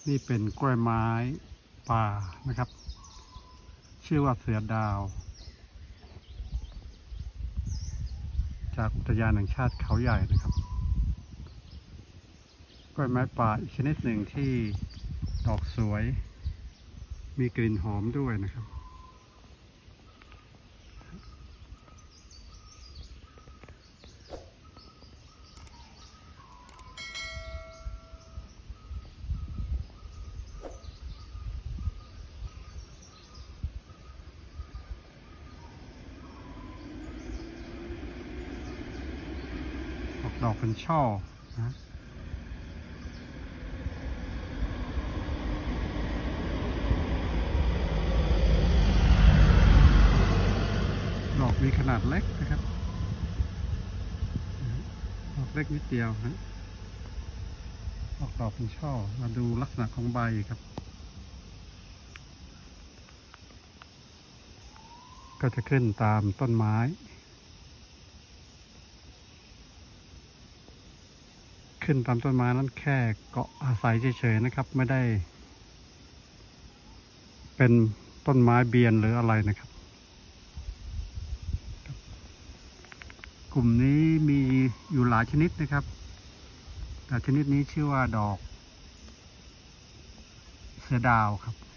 นี่เป็นกล้วยไม้ป่านะครับชื่อว่าเสือดาวจากอุทยานแห่งชาติเขาใหญ่นะครับกล้วยไม้ป่าอีกชนิดหนึ่งที่ดอกสวยมีกลิ่นหอมด้วยนะครับออกดอกเป็นช่อนะดอกมีขนาดเล็กนะครับดอกเล็กนิดเดียวนะออกดอกเป็นช่อมาดูลักษณะของใบครับก็จะขึ้นตามต้นไม้ขึ้นตามต้นไม้นั้นแค่เกาะอาศัยเฉยๆนะครับไม่ได้เป็นต้นไม้เบียนหรืออะไรนะครับกลุ่มนี้มีอยู่หลายชนิดนะครับแต่ชนิดนี้ชื่อว่าดอกเสือดาวครับ